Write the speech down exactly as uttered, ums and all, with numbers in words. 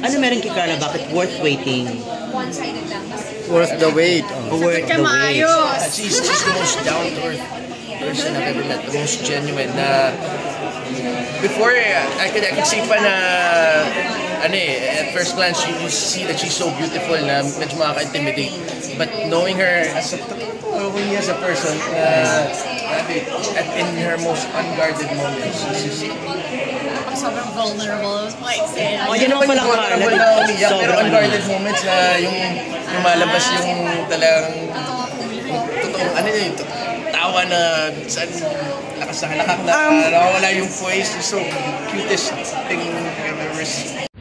Ano meron kay Carla? Bakit worth waiting? One-sided lang. Worth the wait. Oh. Worth the wait. She's, she's the most down-to-earth person I've ever met. The most genuine na... Before, I could, I could see pa na... Ano eh, at first glance, you, you see that she's so beautiful na medyo makaka-intimidate. But knowing her as a, knowing as a person, uh, at in her most unguarded moments, she's just... I'm sobrang vulnerable, might say. Oh, yan naman pala Carla. Pero unguarded moments na yung lumalabas yung talagang totoong ano yun, tawa na saan lakas na halakak na nawawala yung voice. So cutest thing I've ever seen.